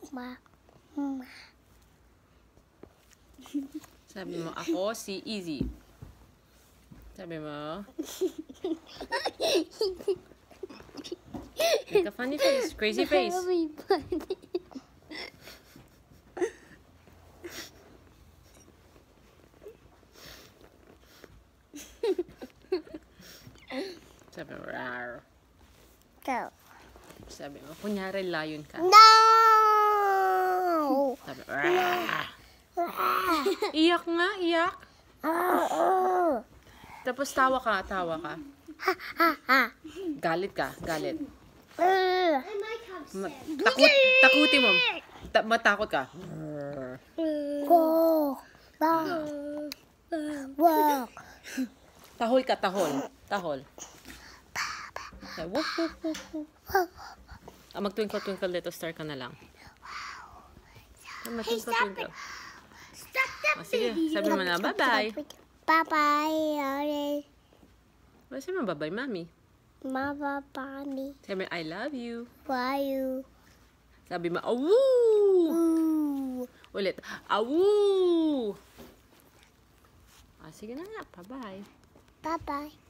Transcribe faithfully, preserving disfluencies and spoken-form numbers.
Ma. Ma. Sabi mo, ako si Easy. Sabi mo. Make a funny face. Crazy face. Very funny. Sabi mo, rar. Go. Sabi mo, kunyari lion ka. No! Sabi mo, rar. Iyak nga, iyak. Tapos tawa ka, tawa ka. Galit ka, galit. Ma- takut, takutin mo. Ta matakot ka. Go. Go. Walk. Tahol ka, tahol. Tahol. Okay, whoop, whoop, whoop, whoop. Ah, mag-twinkle, twinkle, little star ka na lang. Ah, mag-twinkle, twinkle. Stop that Oh, sige, sabi mo na, bye-bye. Bye-bye. Well, sabi mo, bye-bye, mami. Mama, Bonnie. Sabi mo, I love you. Why you? Sabi mo, awoo! Ooh. Ulit, awoo! Ah, sige na nga, bye-bye. Bye-bye.